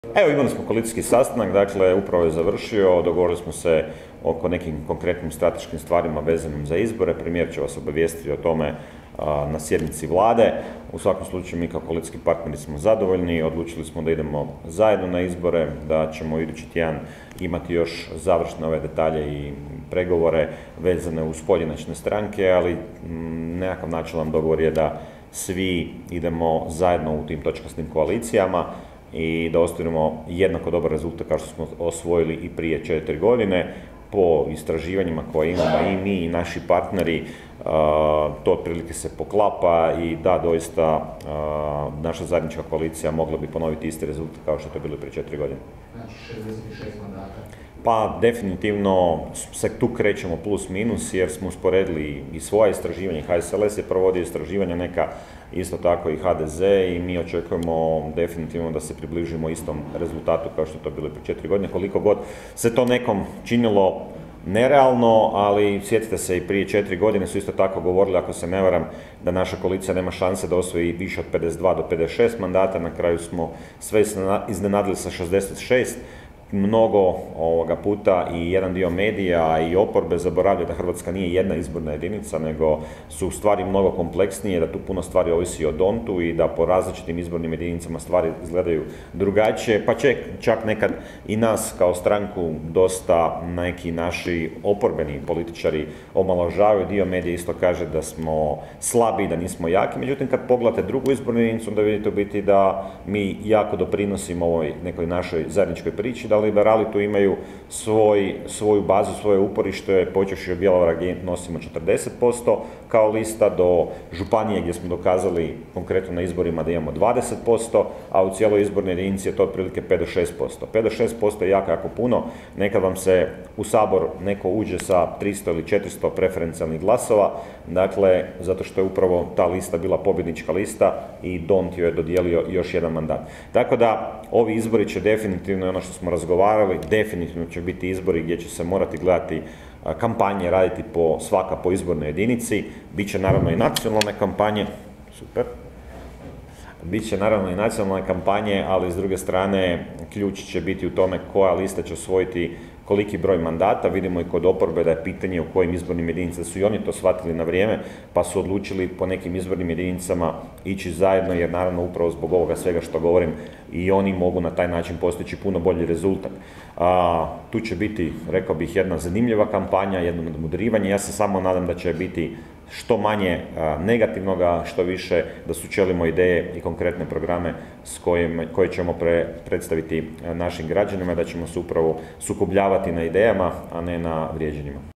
Evo, imali smo koalicijski sastanak, dakle, upravo je završio, dogovorili smo se oko nekim konkretnim strateškim stvarima vezanim za izbore. Premijer će vas obavijestiti o tome na sjednici vlade. U svakom slučaju mi kao koalicijski partneri smo zadovoljni, odlučili smo da idemo zajedno na izbore, da ćemo idući tjedan imati još završne ove detalje i pregovore vezane uz pojedinačne stranke, ali nekakav načilan dogovor je da svi idemo zajedno u tim točkastim koalicijama i da ostvarimo jednako dobar rezultat kao što smo osvojili i prije 4 godine. Po istraživanjima koje imamo i mi i naši partneri, to otprilike se poklapa i da, doista naša zajednička koalicija mogla bi ponoviti isti rezultat kao što je to bilo prije 4 godine. Znači 66 mandata? Pa definitivno se tu krećemo plus minus jer smo usporedili i svoje istraživanje. HSLS je provodio istraživanja neka, isto tako i HDZ, i mi očekujemo definitivno da se približimo istom rezultatu kao što je to bilo prije 4 godine. Koliko god se to nekom činilo nerealno, ali sjetite se, i prije 4 godine su isto tako govorili, ako se ne varam, da naša koalicija nema šanse da osvoji više od 52 do 56 mandata. Na kraju smo sve iznenadili sa 66. Mnogo puta i jedan dio medija i oporbe zaboravlja da Hrvatska nije jedna izborna jedinica, nego su stvari mnogo kompleksnije, da tu puno stvari ovisi o dontu i da po različitim izbornim jedinicama stvari izgledaju drugačije, pa čak nekad i nas kao stranku dosta neki naši oporbeni političari omalovažavaju. Dio medija isto kaže da smo slabi, da nismo jaki, međutim kad pogledate drugu izbornu jedinicu onda vidite u biti da mi jako doprinosimo ovoj nekoj našoj zajedničkoj priči, da liberali tu imaju svoju bazu, svoje uporište, počevši od Bjelovara gdje nosimo 40% kao lista, do županije gdje smo dokazali konkretno na izborima da imamo 20%, a u cijeloj izbornoj jedinici je to otprilike 5 do 6%. 5 do 6% je jako puno. Nekad vam se u Sabor neko uđe sa 300 ili 400 preferencijalnih glasova, dakle, zato što je upravo ta lista bila pobjednička lista i Dont joj je dodijelio još jedan mandat. Tako da, ovi izbori će definitivno, ono što smo razgovarali, definitivno će biti izbori gdje će se morati gledati kampanje, raditi svaka po izbornoj jedinici. Biće naravno i nacionalne kampanje, super. Biće naravno i nacionalne kampanje, ali s druge strane ključ će biti u tome koja lista će osvojiti koliki broj mandata. Vidimo i kod oporbe da je pitanje u kojim izbornim jedinicama su i oni to shvatili na vrijeme, pa su odlučili po nekim izbornim jedinicama ići zajedno, jer naravno upravo zbog ovoga svega što govorim i oni mogu na taj način postići puno bolji rezultat. Tu će biti, rekao bih, jedna zanimljiva kampanja, jedno nadmudrivanje. Ja se samo nadam da će biti što manje negativnoga, što više da sučelimo ideje i konkretne programe koje ćemo predstaviti našim građanima, da ćemo se upravo sukobljavati na idejama, a ne na vrijeđanjima.